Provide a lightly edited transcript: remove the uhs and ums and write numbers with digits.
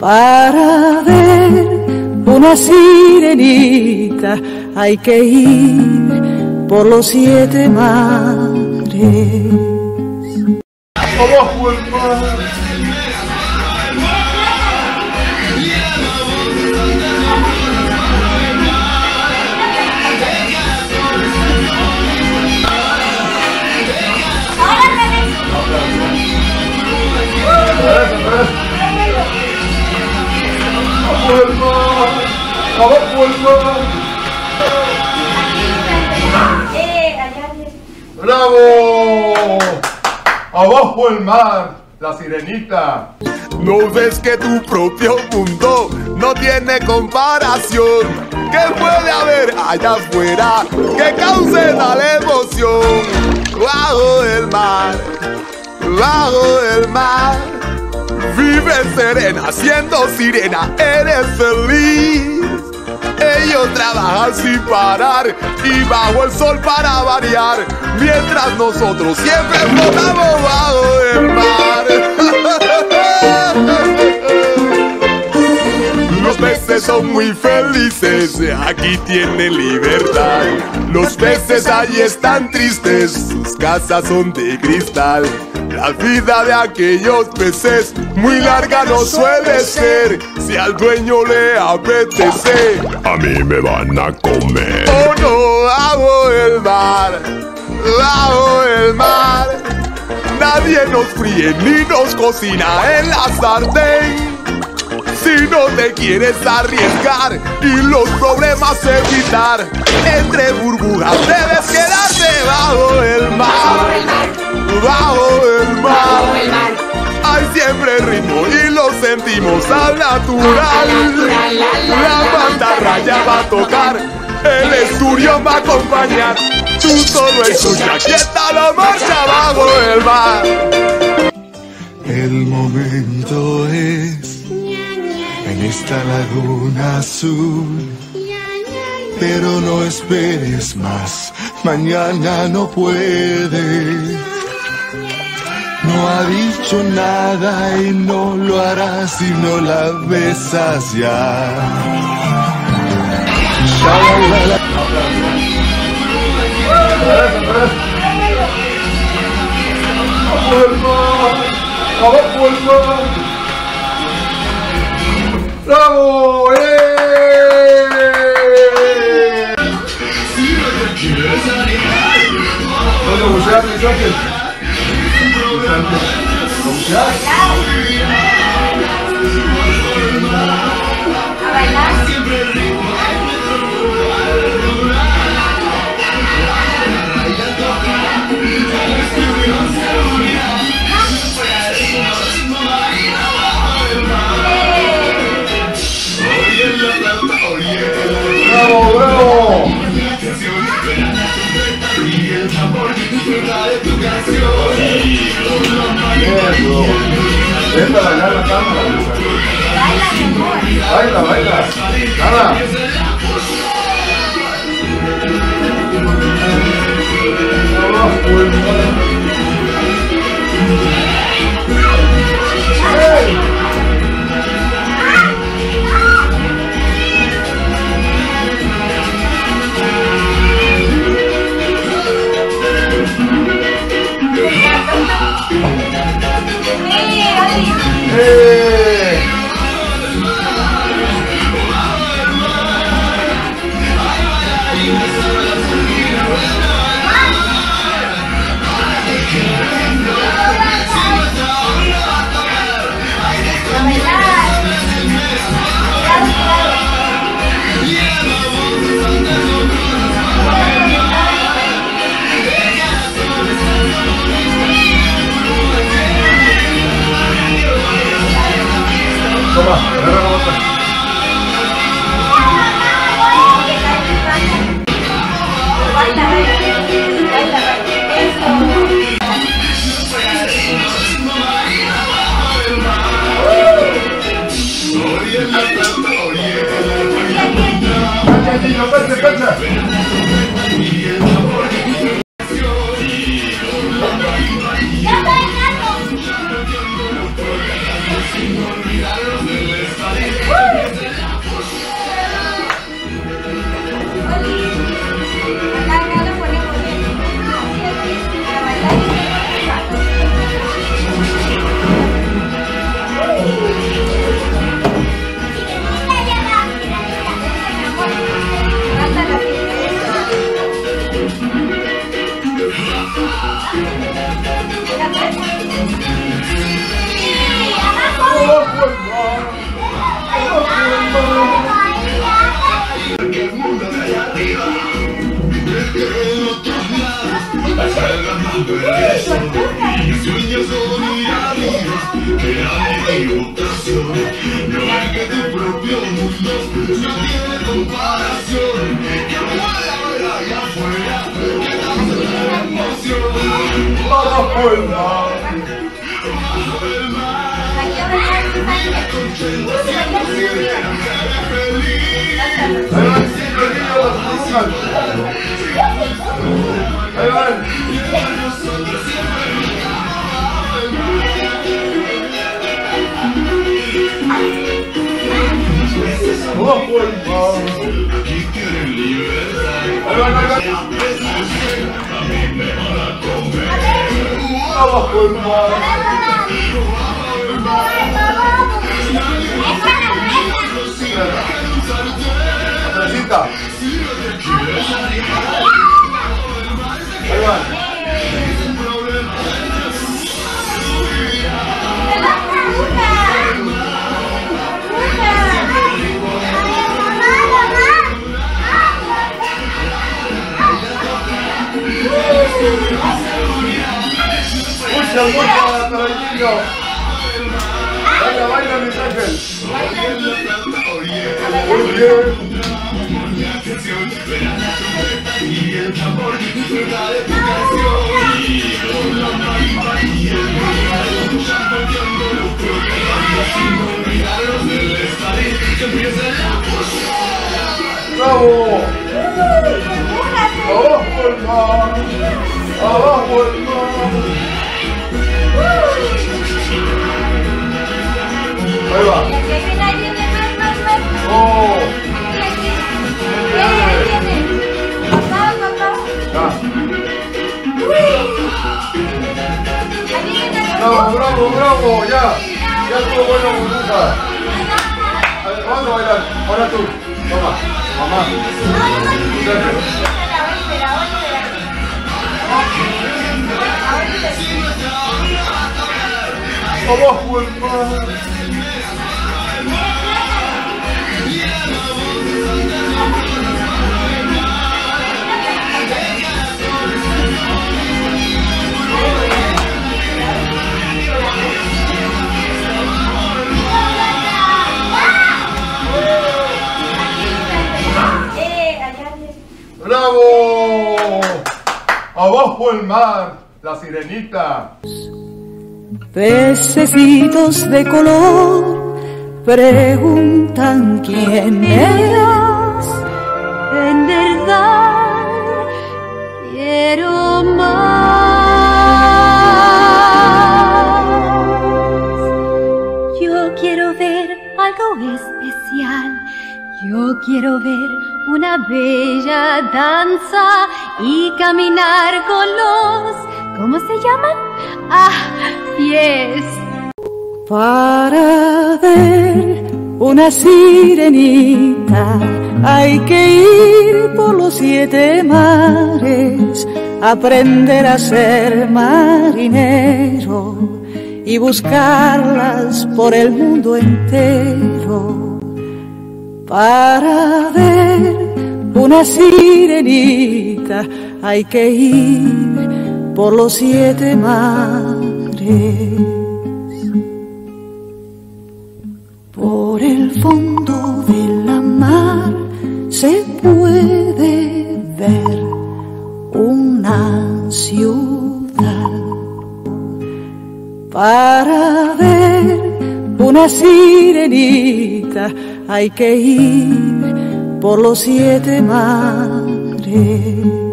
Para ver una sirenita hay que ir por los 7 mares. Abajo el mar. Abajo el mar. ¡Bravo! Abajo el mar, la sirenita. ¿No ves que tu propio mundo no tiene comparación? ¿Qué puede haber allá afuera que cause tal emoción? Bajo el mar, vive serena, siendo sirena, eres feliz. Ellos trabajan sin parar y bajo el sol para variar, mientras nosotros siempre flotamos bajo el mar. Los peces son muy felices, aquí tienen libertad. Los peces allí están tristes, sus casas son de cristal. La vida de aquellos peces muy larga no suele ser. Si al dueño le apetece, a mí me van a comer. Oh no, bajo el mar, bajo el mar. Nadie nos fríe ni nos cocina en la sartén. Si no te quieres arriesgar y los problemas evitar, entre burbujas debes quedarte bajo el mar. Bajo el mar, hay siempre ritmo y lo sentimos al natural. La mantarraya va a tocar, el esturión va a acompañar. Tú solo escucha, aquí está la marcha bajo el mar. El momento es en esta laguna azul, pero no esperes más, mañana no puedes. No ha dicho nada y no lo hará si no la besas ya. Abajo el mar. ¡Bravo! ¿Dónde bucear, mis ángeles? A bailar. ¡Bravo, bravo! Vente a bailar la cámara. Baila, mi amor. Baila, baila. Nada. Abajo el mar. ¡Hey! Toma, agarra la bota. Baila, baila, Eso. Bravo, ya estuvo bueno con Lucas. Vamos a bailar, ahora tú, mamá. Abajo el mar. ¡Bravo! Abajo el mar, la sirenita. Pececitos de color preguntan quién eras. En verdad quiero más. Yo quiero ver algo especial. Yo quiero ver una bella danza y caminar con los, ¿cómo se llaman? Pies. Para ver una sirenita hay que ir por los 7 mares, aprender a ser marinero y buscarlas por el mundo entero. Para ver una sirenita hay que ir por los 7 mares. Por el fondo de la mar se puede ver una ciudad. Para ver una sirenita hay que ir por los 7 mares.